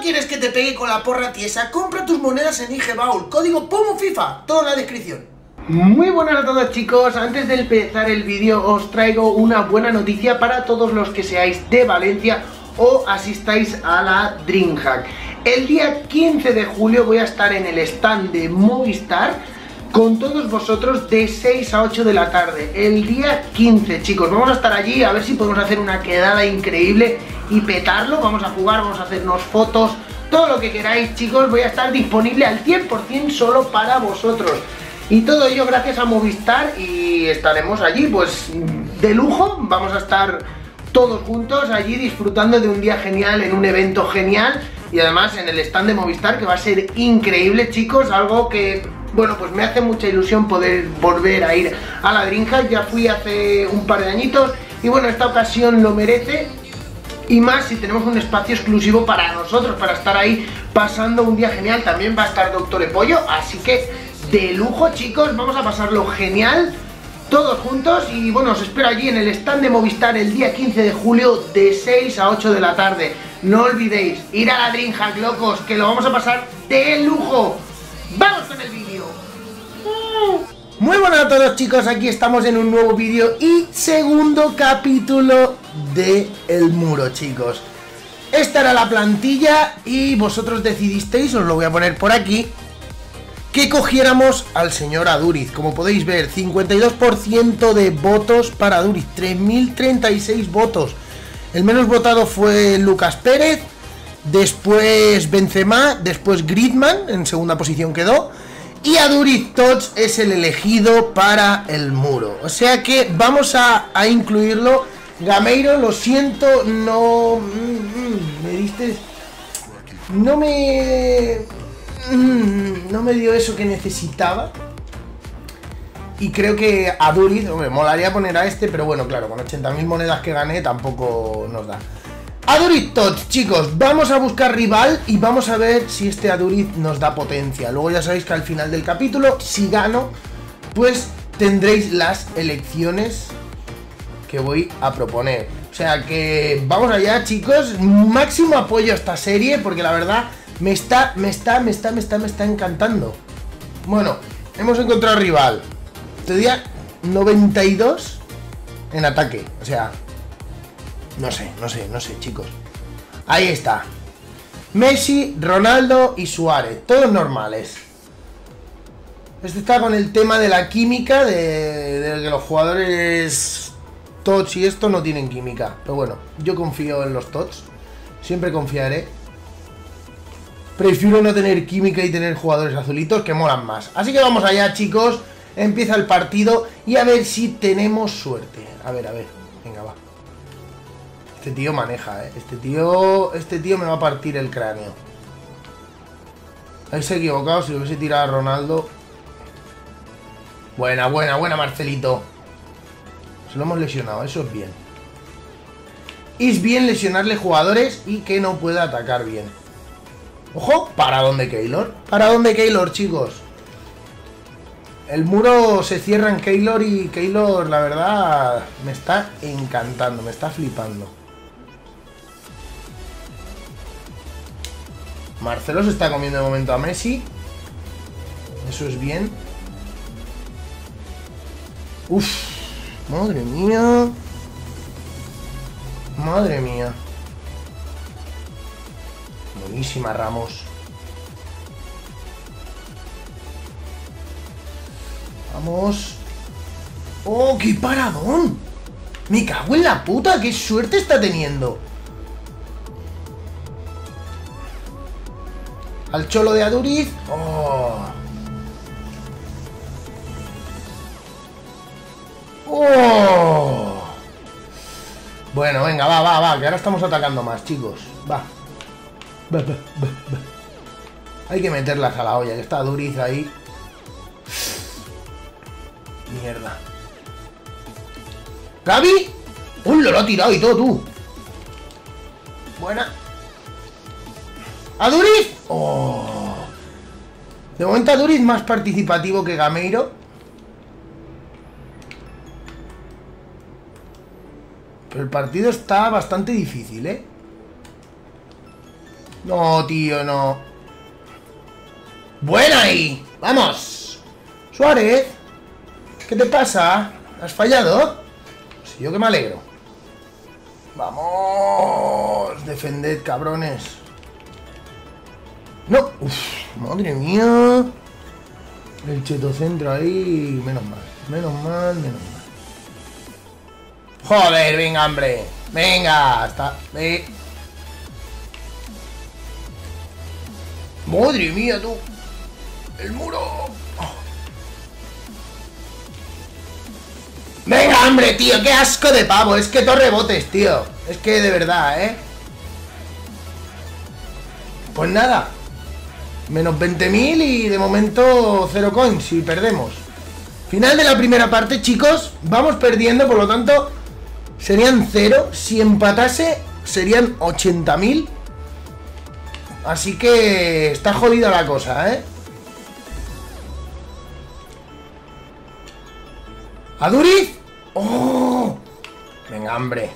quieres que te pegue con la porra tiesa? Compra tus monedas en IGBaul, código POMOFIFA, todo en la descripción. Muy buenas a todos, chicos. Antes de empezar el vídeo os traigo una buena noticia para todos los que seáis de Valencia o asistáis a la DreamHack. El día 15 de julio voy a estar en el stand de Movistar con todos vosotros de 6 a 8 de la tarde. El día 15, chicos, vamos a estar allí a ver si podemos hacer una quedada increíble y petarlo. Vamos a jugar, vamos a hacernos fotos, todo lo que queráis, chicos. Voy a estar disponible al 100% solo para vosotros. Y todo ello gracias a Movistar, y estaremos allí pues de lujo. Vamos a estar todos juntos allí disfrutando de un día genial, en un evento genial, y además en el stand de Movistar, que va a ser increíble, chicos. Algo que, bueno, pues me hace mucha ilusión poder volver a ir a la DreamHack. Ya fui hace un par de añitos y bueno, esta ocasión lo merece. Y más si tenemos un espacio exclusivo para nosotros, para estar ahí pasando un día genial. También va a estar Doctor Epollo, así que de lujo, chicos, vamos a pasarlo genial todos juntos. Y bueno, os espero allí en el stand de Movistar el día 15 de julio de 6 a 8 de la tarde. No olvidéis ir a la DreamHack, locos, que lo vamos a pasar de lujo. ¡Vamos con el vídeo! Muy buenas a todos, chicos, aquí estamos en un nuevo vídeo y segundo capítulo de El Muro, chicos. Esta era la plantilla y vosotros decidisteis, os lo voy a poner por aquí, que cogiéramos al señor Aduriz. Como podéis ver, 52% de votos para Aduriz, 3036 votos. El menos votado fue Lucas Pérez, después Benzema, después Griezmann, en segunda posición quedó, y Aduriz Tots es el elegido para el muro. O sea que vamos a incluirlo. Gameiro, lo siento, no... me diste... No me dio eso que necesitaba. Y creo que Aduriz, hombre, molaría poner a este, pero bueno, claro, con 80.000 monedas que gané tampoco nos da. Aduriz Tots, chicos, vamos a buscar rival y vamos a ver si este Aduriz nos da potencia. Luego ya sabéis que al final del capítulo, si gano, pues tendréis las elecciones que voy a proponer. O sea que vamos allá, chicos. Máximo apoyo a esta serie porque la verdad me está encantando. Bueno, hemos encontrado rival. Todavía 92 en ataque. O sea, no sé, chicos. Ahí está. Messi, Ronaldo y Suárez. Todos normales. Este está con el tema de la química, de que los jugadores Tots y esto no tienen química. Pero bueno, yo confío en los Tots. Siempre confiaré. Prefiero no tener química y tener jugadores azulitos que molan más. Así que vamos allá, chicos. Empieza el partido y a ver si tenemos suerte. A ver. Venga, va. Este tío maneja, Este tío me va a partir el cráneo. Ahí se ha equivocado. Si lo hubiese tirado a Ronaldo. Buena, Marcelito. Se lo hemos lesionado, eso es bien. Es bien lesionarle jugadores y que no pueda atacar bien. Ojo, ¿para dónde Keylor? ¿Para dónde Keylor, chicos? El muro se cierra en Keylor y Keylor, la verdad, me está encantando, me está flipando. Marcelo se está comiendo de momento a Messi. Eso es bien. Uf, madre mía. Madre mía. Buenísima, Ramos. Vamos. ¡Oh, qué paradón! Me cago en la puta, qué suerte está teniendo. Al cholo de Aduriz. ¡Oh! ¡Oh! Bueno, venga, va, que ahora estamos atacando más, chicos. Va. Hay que meterlas a la olla, que está Aduriz ahí. Mierda. ¿Gaby? ¡Uy, lo ha tirado y todo, tú! Buena. ¿Aduriz? ¡Oh! De momento Aduriz más participativo que Gameiro. Pero el partido está bastante difícil, No, tío, no. ¡Buena ahí! ¡Vamos! Suárez, ¿qué te pasa? ¿Has fallado? Sí, yo que me alegro. ¡Vamos! Defended, cabrones. ¡No! ¡Uf! ¡Madre mía! El chetocentro ahí... Menos mal, menos mal, menos mal. ¡Joder, venga, hombre! ¡Venga! Hasta... ¡Madre mía, tú! ¡El muro! Oh. ¡Venga, hombre, tío! ¡Qué asco de pavo! Es que todo rebotes, tío. Es que de verdad, ¿eh? Pues nada. Menos 20.000 y de momento 0 coins y perdemos. Final de la primera parte, chicos. Vamos perdiendo, por lo tanto serían 0. Si empatase serían 80.000. Así que está jodida la cosa, ¿eh? ¿Aduriz? ¡Oh! Venga, hombre.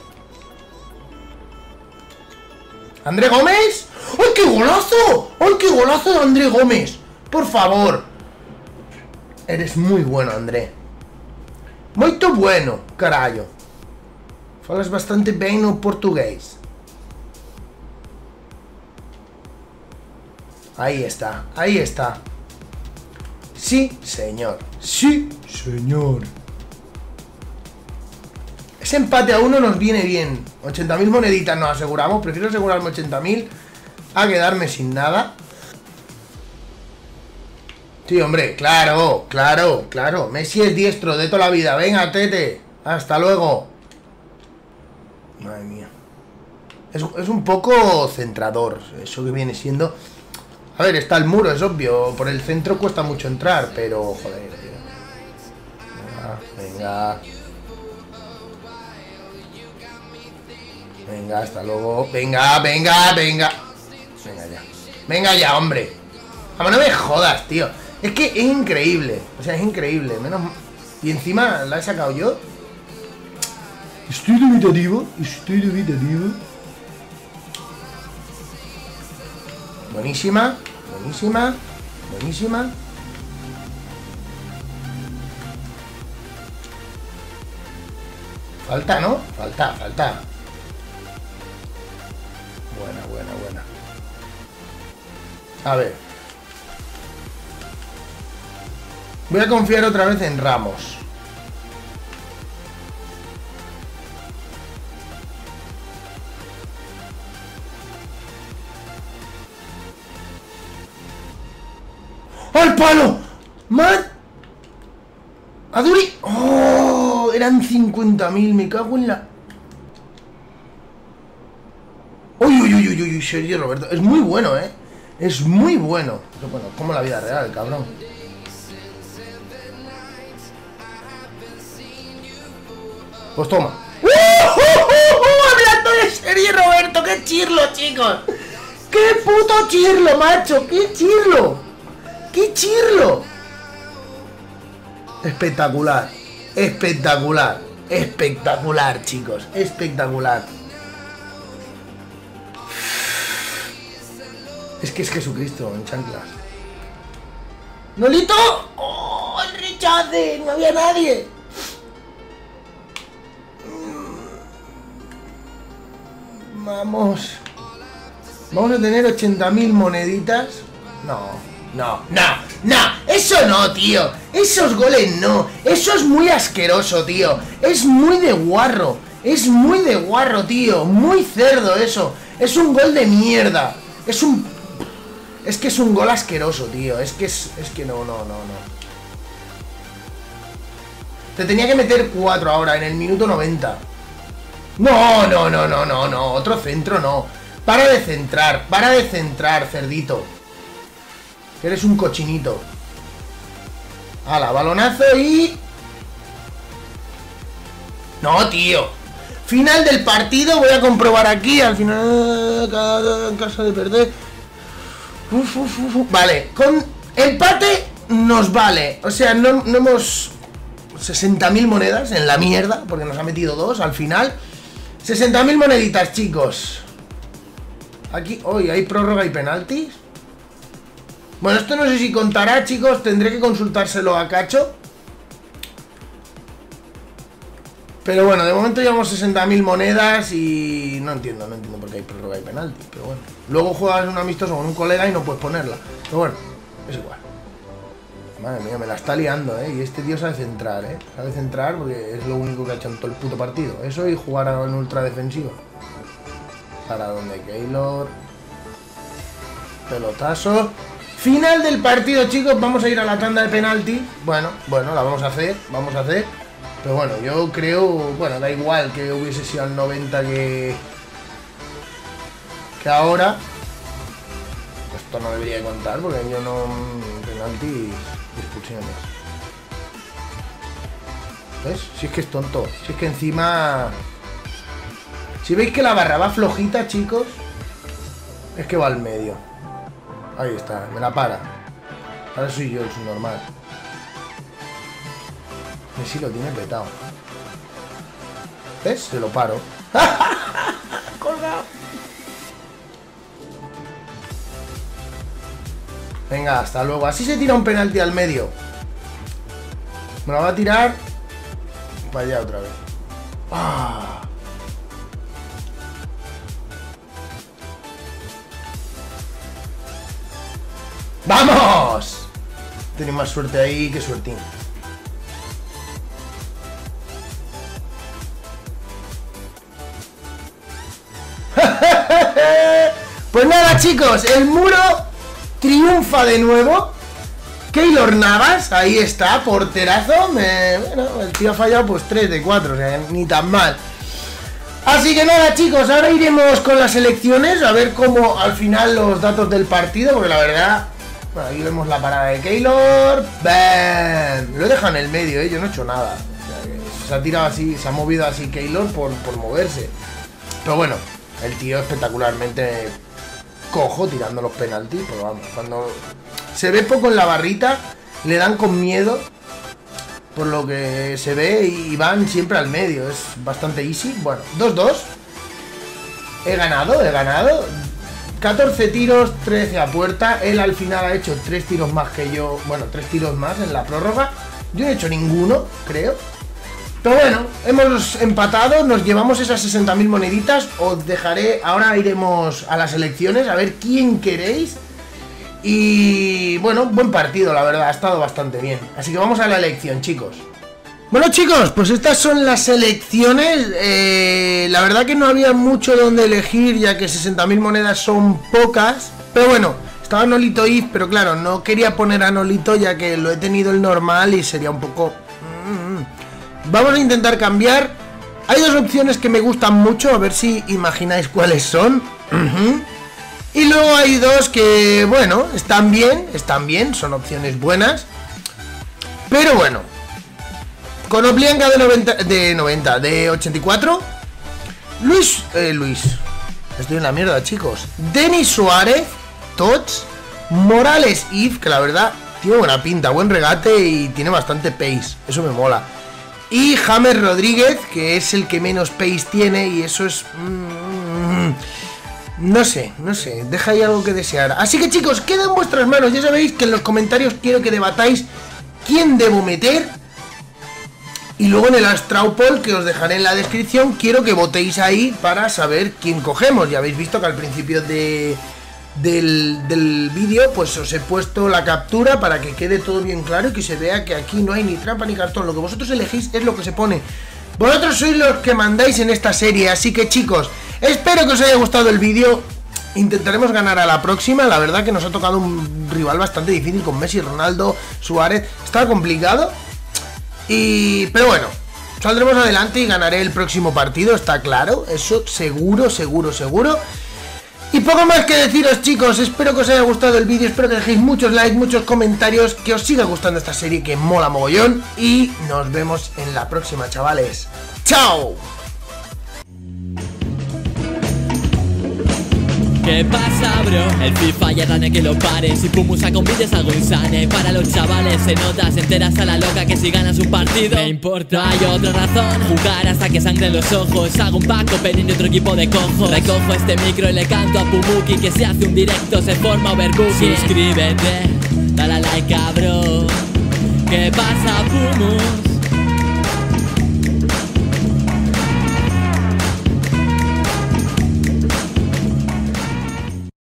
¿André Gómez? ¡Ay, qué golazo! ¡Ay, qué golazo de André Gómez! Por favor. Eres muy bueno, André. Muito bueno, carallo. Falas bastante bem o portugués. Ahí está, ahí está. Sí, señor. Sí, señor. Ese empate a 1 nos viene bien. 80.000 moneditas nos aseguramos. Prefiero asegurarme 80.000 a quedarme sin nada. Sí, hombre, claro, claro, claro. Messi es diestro de toda la vida. Venga, Tete. Hasta luego. Madre mía. Es un poco centrador. Eso que viene siendo... A ver, está el muro, es obvio. Por el centro cuesta mucho entrar, pero... Joder, tío. Venga, venga. Venga, hasta luego. Venga, venga, venga. Venga ya. Venga ya, hombre. Vamos, no me jodas, tío. Es que es increíble. O sea, es increíble. Menos... Y encima la he sacado yo. Estoy dubitativo. Estoy dubitativo. Buenísima. Buenísima. Buenísima. Falta, ¿no? Falta, falta. Buena, buena, buena. A ver. Voy a confiar otra vez en Ramos. ¡Al palo! ¡Man! ¡Aduri! ¡Oh! Eran 50.000, me cago en la... ¡Uy, uy, uy, uy, uy! Sergio Roberto. Es muy bueno, ¿eh? Es muy bueno. Pero bueno, como la vida real, cabrón. Pues toma. Hablando de Sergio Roberto, qué chirlo, chicos. ¡Qué puto chirlo, macho! ¡Qué chirlo! ¡Qué chirlo! Espectacular. Espectacular. Espectacular, chicos. Espectacular. Es que es Jesucristo en chanclas. ¡Nolito! ¡Oh! ¡El rechace! ¡No había nadie! Vamos. Vamos a tener 80.000 moneditas. No, no, no, no. Eso no, tío. Esos goles no. Eso es muy asqueroso, tío. Es muy de guarro. Es muy de guarro, tío. Muy cerdo eso. Es un gol de mierda. Es un... Es que es un gol asqueroso, tío. Es que no, no, no, no. Te tenía que meter 4 ahora, en el minuto 90. No, no, no, no, no, no. Otro centro no. Para de centrar, cerdito. Eres un cochinito. Hala, balonazo y... No, tío. Final del partido, voy a comprobar aquí. Al final, en caso de perder... Vale, con empate nos vale. O sea, no hemos... 60.000 monedas en la mierda, porque nos ha metido 2 al final. 60.000 moneditas, chicos. Aquí, hoy hay prórroga y penaltis. Bueno, esto no sé si contará, chicos. Tendré que consultárselo a Cacho. Pero bueno, de momento llevamos 60.000 monedas y no entiendo por qué hay prórroga y penalti. Pero bueno, luego juegas un amistoso con un colega y no puedes ponerla. Pero bueno, es igual. Madre mía, me la está liando, ¿eh? Y este tío sabe centrar, ¿eh? Sabe centrar porque es lo único que ha hecho en todo el puto partido. Eso y jugar en ultra defensiva. Para donde Keylor. Pelotazo. Final del partido, chicos. Vamos a ir a la tanda de penalti. Bueno, la vamos a hacer. Pero bueno, yo creo... Bueno, da igual que hubiese sido al 90 que ahora. Esto no debería contar porque yo no... Penalti y expulsiones. ¿Ves? Si es que es tonto. Si es que encima... Si veis que la barra va flojita, chicos, es que va al medio. Ahí está, me la para. Ahora soy yo el subnormal. Messi lo tiene petado. ¿Ves? Se lo paro. Colgado. Venga, hasta luego. Así se tira un penalti al medio. Me la va a tirar para allá otra vez. ¡Ah! ¡Vamos! Tenéis más suerte ahí que suertín. Pues nada, chicos, el muro triunfa de nuevo. Keylor Navas, ahí está, porterazo. Bueno, el tío ha fallado pues 3 de 4, o sea, ni tan mal. Así que nada, chicos, ahora iremos con las selecciones a ver cómo al final los datos del partido, porque la verdad... Bueno, ahí vemos la parada de Keylor. ¡Bam! Lo he dejado en el medio, yo no he hecho nada. O sea, se ha tirado así, se ha movido así Keylor por moverse. Pero bueno, el tío espectacularmente cojo tirando los penaltis. Pero vamos, cuando se ve poco en la barrita, le dan con miedo. Por lo que se ve y van siempre al medio. Es bastante easy. Bueno, 2-2. He ganado. 14 tiros, 13 a puerta. Él al final ha hecho 3 tiros más que yo. Bueno, 3 tiros más en la prórroga. Yo no he hecho ninguno, creo. Pero bueno, hemos empatado. Nos llevamos esas 60.000 moneditas. Os dejaré, ahora iremos a las elecciones a ver quién queréis. Y bueno, buen partido, la verdad, ha estado bastante bien. Así que vamos a la elección, chicos. Bueno, chicos, pues estas son las elecciones. La verdad que no había mucho donde elegir, ya que 60.000 monedas son pocas. Pero bueno, estaba Nolito If, pero claro, no quería poner a Nolito ya que lo he tenido el normal y sería un poco... Vamos a intentar cambiar. Hay dos opciones que me gustan mucho, a ver si imagináis cuáles son. Y luego hay dos que, bueno, están bien, son opciones buenas. Pero bueno, Konoplyanka de 84. Luis, estoy en la mierda, chicos. Denis Suárez, Tots. Morales If, que la verdad tiene buena pinta, buen regate y tiene bastante pace, eso me mola. Y James Rodríguez, que es el que menos pace tiene y eso es... No sé, deja ahí algo que desear. Así que chicos, queda en vuestras manos. Ya sabéis que en los comentarios quiero que debatáis quién debo meter. Y luego en el Astraupol, que os dejaré en la descripción, quiero que votéis ahí para saber quién cogemos. Ya habéis visto que al principio del vídeo pues os he puesto la captura para que quede todo bien claro y que se vea que aquí no hay ni trampa ni cartón. Lo que vosotros elegís es lo que se pone. Vosotros sois los que mandáis en esta serie. Así que chicos, espero que os haya gustado el vídeo. Intentaremos ganar a la próxima. La verdad que nos ha tocado un rival bastante difícil con Messi, Ronaldo, Suárez. Estaba complicado. Pero bueno, saldremos adelante y ganaré el próximo partido, está claro. Eso seguro. Y poco más que deciros, chicos. Espero que os haya gustado el vídeo. Espero que dejéis muchos likes, muchos comentarios. Que os siga gustando esta serie que mola mogollón. Y nos vemos en la próxima, chavales. ¡Chao! ¿Qué pasa, bro? El FIFA ya dane que lo pare. Si Pumu saca un vídeo es algo insane. Para los chavales se nota, se enteras a la loca que si ganas un partido me importa. No hay otra razón, jugar hasta que sangren los ojos. Hago un pack opening de otro equipo de cojos. Recojo este micro y le canto a Pumuki que se hace un directo, se forma overbooking. Suscríbete, dale a like, cabrón. ¿Qué pasa, Pumus?